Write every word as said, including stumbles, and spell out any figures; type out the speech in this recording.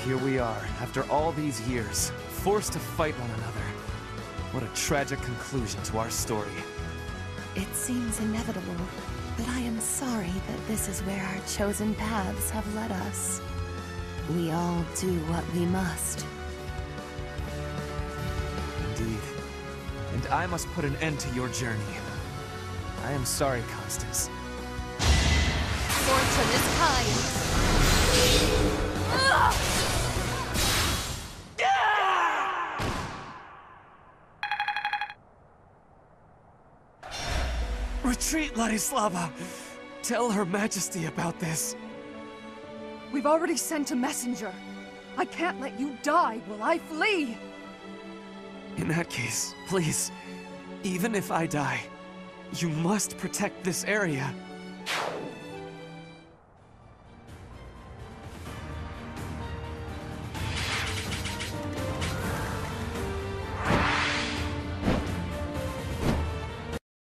here we are, after all these years, forced to fight one another. What a tragic conclusion to our story. It seems inevitable, but I am sorry that this is where our chosen paths have led us. We all do what we must. Indeed. And I must put an end to your journey. I am sorry, Constance. Fortune is kind. Retreat, Ladislava! Tell Her Majesty about this. We've already sent a messenger. I can't let you die while I flee! In that case, please, even if I die, you must protect this area.